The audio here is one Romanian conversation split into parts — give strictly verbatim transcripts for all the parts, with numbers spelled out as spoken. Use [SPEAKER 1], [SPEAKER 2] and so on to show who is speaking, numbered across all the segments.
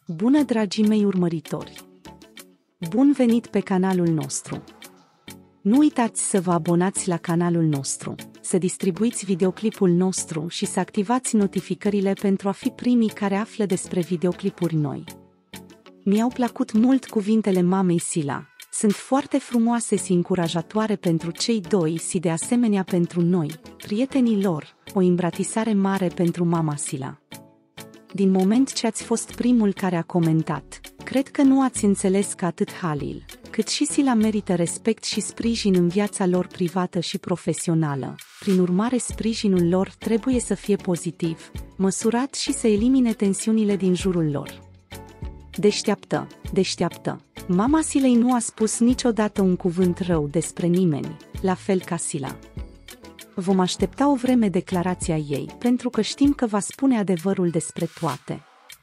[SPEAKER 1] Bună, dragii mei urmăritori! Bun venit pe canalul nostru! Nu uitați să vă abonați la canalul nostru, să distribuiți videoclipul nostru și să activați notificările pentru a fi primii care află despre videoclipuri noi. Mi-au plăcut mult cuvintele mamei Sila. Sunt foarte frumoase și încurajatoare pentru cei doi și de asemenea pentru noi, prietenii lor, o îmbratisare mare pentru mama Sila. Din moment ce ați fost primul care a comentat, cred că nu ați înțeles că atât Halil, cât și Sila merită respect și sprijin în viața lor privată și profesională. Prin urmare, sprijinul lor trebuie să fie pozitiv, măsurat și să elimine tensiunile din jurul lor. Deșteaptă, deșteaptă. Mama Silei nu a spus niciodată un cuvânt rău despre nimeni, la fel ca Sila. Vom aștepta o vreme declarația ei, pentru că știm că va spune adevărul despre toate.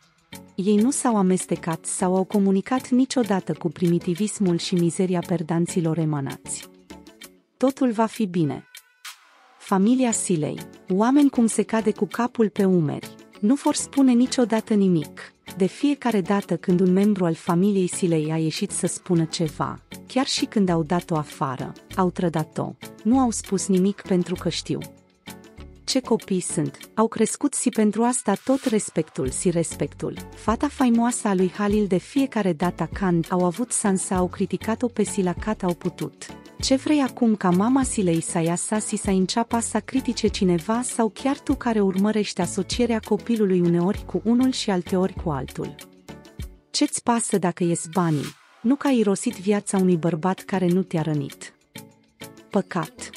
[SPEAKER 1] Ei nu s-au amestecat sau au comunicat niciodată cu primitivismul și mizeria perdanților emanați. Totul va fi bine. Familia Silei, oameni cum se cade cu capul pe umeri, nu vor spune niciodată nimic. De fiecare dată când un membru al familiei Silei a ieșit să spună ceva, chiar și când au dat-o afară, au trădat-o, nu au spus nimic pentru că știu ce copii sunt, au crescut și pentru asta tot respectul și respectul. Fata faimoasă a lui Halil de fiecare dată când au avut șansa au criticat-o pe Sila cât au putut. Ce vrei acum ca mama Silei să iasă și să înceapă să critique cineva sau chiar tu care urmărești asocierea copilului uneori cu unul și alteori cu altul? Ce-ți pasă dacă ies banii, nu că ai irosit viața unui bărbat care nu te-a rănit? Păcat!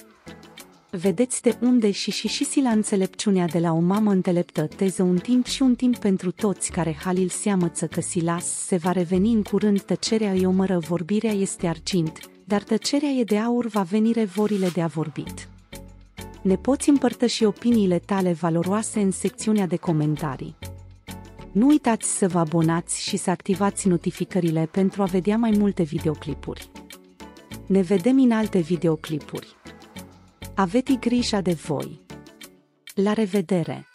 [SPEAKER 1] Vedeți de unde și și și Sila înțelepciunea de la o mamă înțeleptă teză un timp și un timp pentru toți care Halil seamăță că Silas se va reveni în curând. Tăcerea îi omără, vorbirea este argint, dar tăcerea e de aur, va veni revorile de a vorbit. Ne poți împărtăși opiniile tale valoroase în secțiunea de comentarii. Nu uitați să vă abonați și să activați notificările pentru a vedea mai multe videoclipuri. Ne vedem în alte videoclipuri. Aveți grijă de voi. La revedere!